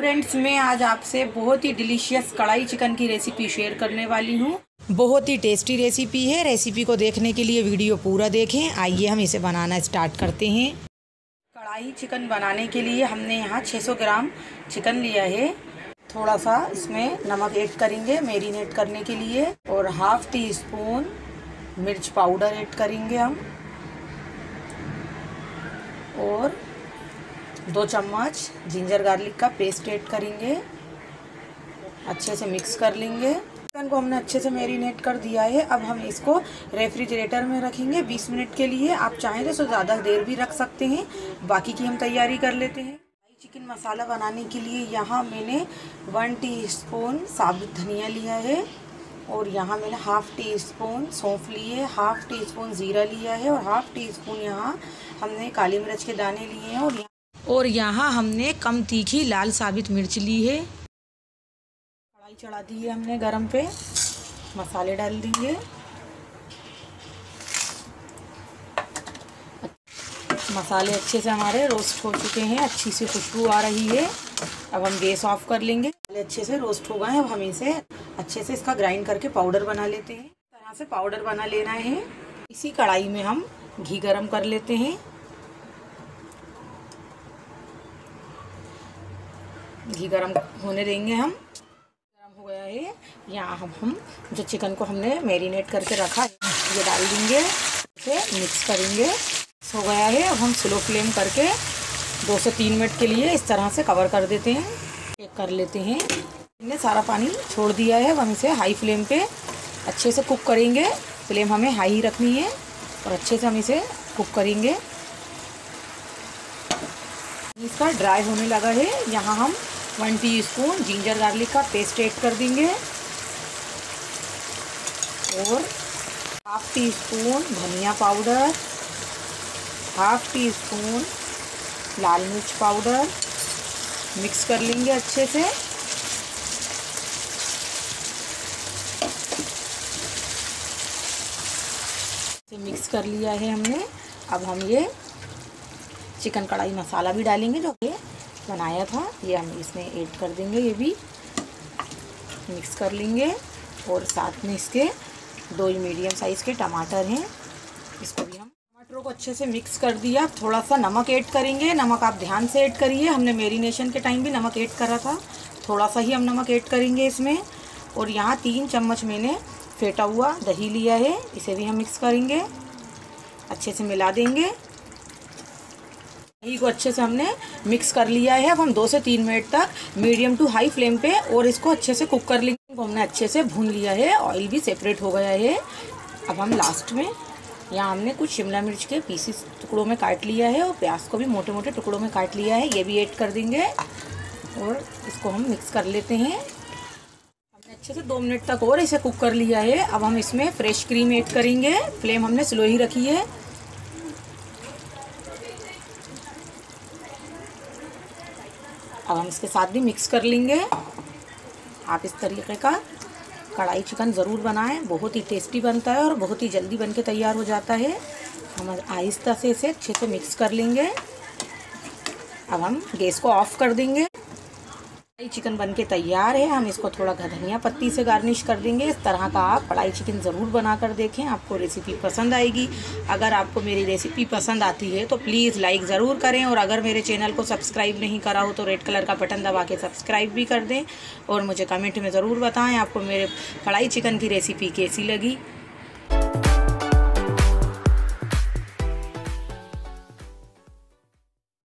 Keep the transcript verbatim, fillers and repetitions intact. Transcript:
Friends, मैं आज आपसे बहुत ही डिलीशियस कढ़ाई चिकन की रेसिपी शेयर करने वाली हूँ। बहुत ही टेस्टी रेसिपी है। रेसिपी को देखने के लिए वीडियो पूरा देखें। आइए हम इसे बनाना स्टार्ट करते हैं। कढ़ाई चिकन बनाने के लिए हमने यहाँ छह सौ ग्राम चिकन लिया है। थोड़ा सा इसमें नमक ऐड करेंगे मैरिनेट करने के लिए, और हाफ टी स्पून मिर्च पाउडर ऐड करेंगे हम, और दो चम्मच जिंजर गार्लिक का पेस्ट ऐड करेंगे। अच्छे से मिक्स कर लेंगे। चिकन को हमने अच्छे से मैरिनेट कर दिया है। अब हम इसको रेफ्रिजरेटर में रखेंगे बीस मिनट के लिए। आप चाहें तो ज़्यादा देर भी रख सकते हैं। बाकी की हम तैयारी कर लेते हैं। चिकन मसाला बनाने के लिए यहाँ मैंने वन टीस्पून साबुत धनिया लिया है, और यहाँ मैंने हाफ़ टी स्पून सौंफ लिए है, हाफ़ टी स्पून ज़ीरा लिया है, और हाफ़ टी स्पून यहाँ हमने काली मिर्च के दाने लिए हैं, और यहाँ और यहाँ हमने कम तीखी लाल साबित मिर्च ली है। कढ़ाई चढ़ा दी है हमने गरम पे। मसाले डाल देंगे। मसाले अच्छे से हमारे रोस्ट हो चुके हैं, अच्छी सी खुशबू आ रही है। अब हम गैस ऑफ कर लेंगे। मसाले अच्छे से रोस्ट हो गए हैं। अब हम इसे अच्छे से इसका ग्राइंड करके पाउडर बना लेते हैं। इस तरह से पाउडर बना लेना है। इसी कढ़ाई में हम घी गरम कर लेते हैं। घी गरम होने देंगे हम। गरम हो गया है। यहाँ हम हम जो चिकन को हमने मैरिनेट करके रखा है ये डाल देंगे। इसे मिक्स करेंगे। हो गया है। अब हम स्लो फ्लेम करके दो से तीन मिनट के लिए इस तरह से कवर कर देते हैं। चेक कर लेते हैं। हमने सारा पानी छोड़ दिया है। अब हम इसे हाई फ्लेम पे अच्छे से कुक करेंगे। फ्लेम हमें हाई रखनी है, और अच्छे से हम इसे कुक करेंगे। इसका ड्राई होने लगा है। यहाँ हम वन टीस्पून जिंजर गार्लिक का पेस्ट ऐड कर देंगे, और हाफ टी स्पून धनिया पाउडर, हाफ टी स्पून लाल मिर्च पाउडर। मिक्स कर लेंगे अच्छे से। मिक्स कर लिया है हमने। अब हम ये चिकन कढ़ाई मसाला भी डालेंगे जो ये बनाया था, ये हम इसमें ऐड कर देंगे। ये भी मिक्स कर लेंगे, और साथ में इसके दो मीडियम साइज़ के टमाटर हैं, इसको भी हम टमाटरों को अच्छे से मिक्स कर दिया। थोड़ा सा नमक ऐड करेंगे। नमक आप ध्यान से ऐड करिए। हमने मैरिनेशन के टाइम भी नमक ऐड करा था। थोड़ा सा ही हम नमक ऐड करेंगे इसमें। और यहाँ तीन चम्मच मैंने फेंटा हुआ दही लिया है, इसे भी हम मिक्स करेंगे। अच्छे से मिला देंगे। दही को अच्छे से हमने मिक्स कर लिया है। अब हम दो से तीन मिनट तक मीडियम टू हाई फ्लेम पे और इसको अच्छे से कुक कर लेंगे। हमने अच्छे से भून लिया है। ऑयल भी सेपरेट हो गया है। अब हम लास्ट में यहाँ हमने कुछ शिमला मिर्च के पीसेस टुकड़ों में काट लिया है, और प्याज को भी मोटे मोटे टुकड़ों में काट लिया है, ये भी ऐड कर देंगे, और इसको हम मिक्स कर लेते हैं। हमने अच्छे से दो मिनट तक और इसे कुक कर लिया है। अब हम इसमें फ्रेश क्रीम ऐड करेंगे। फ्लेम हमने स्लो ही रखी है। अब हम इसके साथ भी मिक्स कर लेंगे। आप इस तरीके का कढ़ाई चिकन ज़रूर बनाएं। बहुत ही टेस्टी बनता है और बहुत ही जल्दी बन के तैयार हो जाता है। हम आहिस्ता से इसे अच्छे से मिक्स कर लेंगे। अब हम गैस को ऑफ कर देंगे। कढ़ाई चिकन बन के तैयार है। हम इसको थोड़ा धनिया पत्ती से गार्निश कर देंगे। इस तरह का आप कढ़ाई चिकन ज़रूर बना कर देखें। आपको रेसिपी पसंद आएगी। अगर आपको मेरी रेसिपी पसंद आती है तो प्लीज़ लाइक ज़रूर करें, और अगर मेरे चैनल को सब्सक्राइब नहीं करा हो तो रेड कलर का बटन दबा के सब्सक्राइब भी कर दें, और मुझे कमेंट में ज़रूर बताएँ आपको मेरे कढ़ाई चिकन की रेसिपी कैसी लगी।